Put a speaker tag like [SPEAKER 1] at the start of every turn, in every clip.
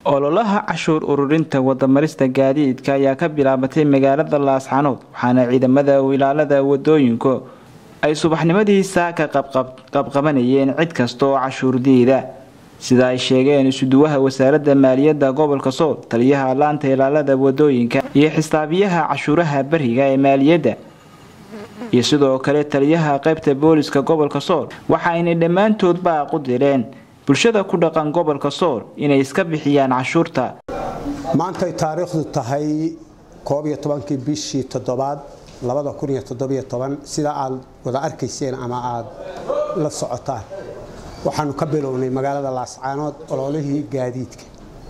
[SPEAKER 1] ololaha cashuur ururinta wadamarista gaadiidka ayaa ka bilaabatay magaalada Laascaanood waxaana ciidamada ilaalada wadooyinku ay subaxnimadii saaka qabqabanayeen cid kasta oo cashuur diida sida ay sheegeen isuduwaha wasaaradda maaliyadda gobolka Sool taliyaha laanta ilaalada wadooyinka iyo xisaabiyaha cashuuraha bariga ee maaliyadda iyo sidoo kale taliyaha qaybta booliska gobolka Sool waxa ay dhamaantood baa qudireen bulshada ku dhaqan gobolka Sool inay iska bixiyaan cashuurta
[SPEAKER 2] maanta taariikhdu tahay 12 bishii 7 2017 sida aad wada arkayseen ama aad la socotaan waxaanu ka bilownay magaalada Laascaanood ololihii gaadiidka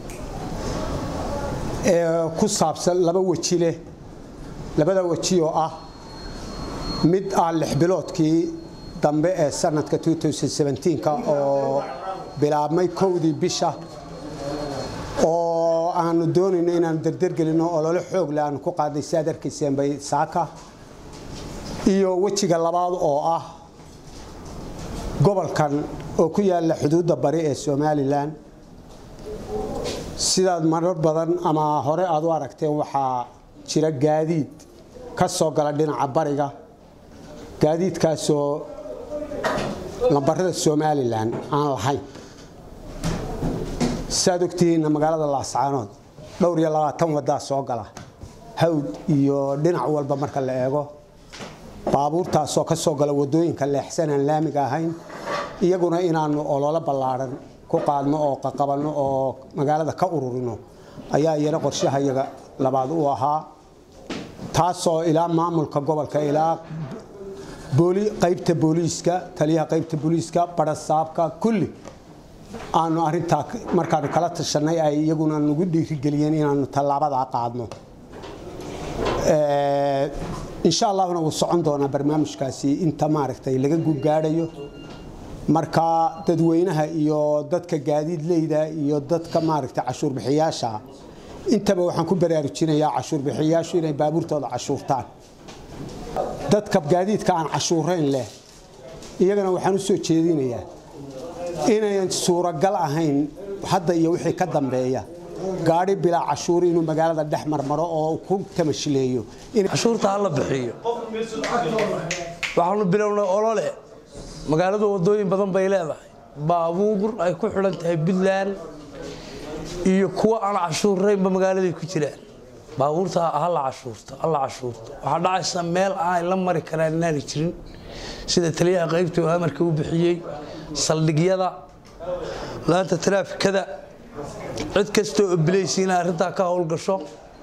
[SPEAKER 2] ku saabsan laba waji leh labada waji oo ah mid aan 6 biloodkii dambe ee sanadka 2017 oo bilaabmay kowdii bisha oo aanu doonayno inaan dardargelino olole xoog leh aan ku qaadnay saadarkiiseen bay saaka iyo wajiga labaad oo ah gobolkan oo ku yaala xuduudda bari ee Soomaaliland sidaad marar badan ama hore aad u aragteen waxa jira gaadiid ka soo gala dhinaca bariga gaadiidkaas oo lambarada Soomaaliland aan lahayn saadogtiina magaalada Laascaanood dhowr iyo 20 wada soo gala hawd iyo dhinac walba marka la eego baabuurtaas oo ka soo gala wadooyinka leexsan aan laamiga ahayn iyaguna inaanu olole ballaaran ku qaadno oo qabanno oo magaalada ka ururino ayaa iyana qorshahayaga labaad u ahaa taasoo ilaa maamulka gobolka ilaa qaybta booliska taliyaha qaybta booliska barasaabka kulli aanu arinta markaan kala tashanay ay iyaguna nagu dhiirigeliyeen inaanu talaabada qaadno insha Allah uu socon doona barnaamijkaasi inta maaragtay laga gaadhayo marka dadweynaha iyo dadka gaadiidleyda iyo dadka maaragtay cashuur bixiyaasha intaba waxaan ku baraarujinayaa cashuur bixiyaashu inay baabuurtooda cashuurtaan dadka gaadiidka aan cashuureyn leh iyagana waxaan u soo jeedinayaa inay suuragal ahayn hadda iyo wixii ka dambeeya gaari bila cashuur inuu magaalada dhex marmaro oo ku tamashileeyo in
[SPEAKER 3] cashuurta la bixiyo waxaanu bilownay olole magaalada wadooyin badan bay leedahay baabuur ay ku xiran tahay Puntland iyo kuwa aan cashuureynba magaalada ku jiraan baabuurta alla cashuurta waxa dhacaysa meel aan la mari karaan inaan jirin sida taliyaha qaybta amarka uu bixiyay saldhigyada laanta taraafikada cid kasta oo bilaysiina arinta ka howl gasho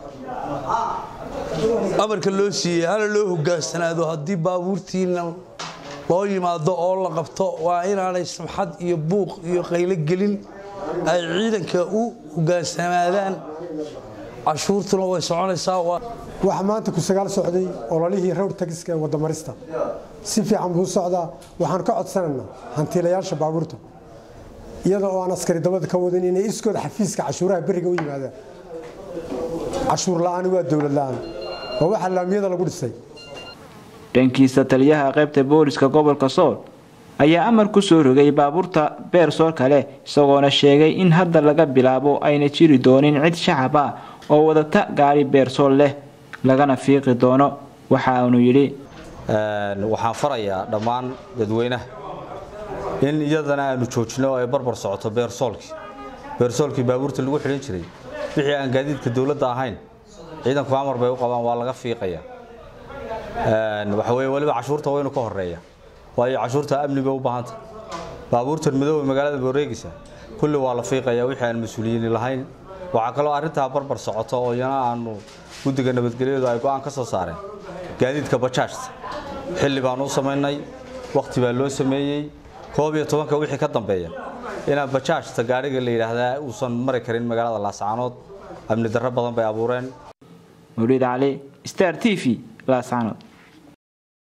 [SPEAKER 3] amarka loo siiyay hal loo hogaansanaado hadii baabuurtiina loo yimaado oo la qabto waa inaanay samxad iyo buuq iyo qaylo gelin ay ciidanka u hogaansanaadaan cashuurtuna way soconaysaa
[SPEAKER 4] waxa maanta ku sagaal socday ololihii road taxiska ee wadamarista si fiican buu socdaa waxaan ka codsanaynaa hantiilayaasha baabuurta iyada oo aan askari dabada ka wadan inay iskood xafiiska cashuuraha bariga u yimaadaan cashuur la'aan waa dawlad la'aan oo waxa laamiyada lagu dhisay
[SPEAKER 1] dhankiisa taliyaha qaybta booliska gobolka Sool ayaa amar ku soo rogay baabuurta beersool kale isagoona sheegay in hadda laga bilaabo ayna jiri doonin cid shacab ah oo wadata gaari beersool leh lagana fiiqi doono waxa uu yiri
[SPEAKER 5] waxaan farayaa dhammaan dadweynaha in iyadana aanu joojino ay barbar socoto beersoolkii baabuurta lagu xiran jiray wixii aan gaadiidka dawladda ahayn ciidanku amar bay u qabaan waa laga fiiqaya waxa weeye waliba cashuurta waynu ka horeeya waayo cashuurta amniga u baahanta baabuurtan madowga magaalada Boreegisa kulli waa la fiiqaya wixii aan mas'uuliyiin lahayn waxa kale oo arinta barbar socoto oo yana aanu gudiga nabadgelyada ay go'aan ka soo saareen gaadiidka bajaajta xilli baan u sameynay waqti baa loo sameeyay 12 wixii ka dambeeya ina bajaajta gaariga la yiraahdaa uusan mari karin magaalada Laascaanood amni darro badan bay abuureen
[SPEAKER 1] Mawlid Ali Star TV Laascaanood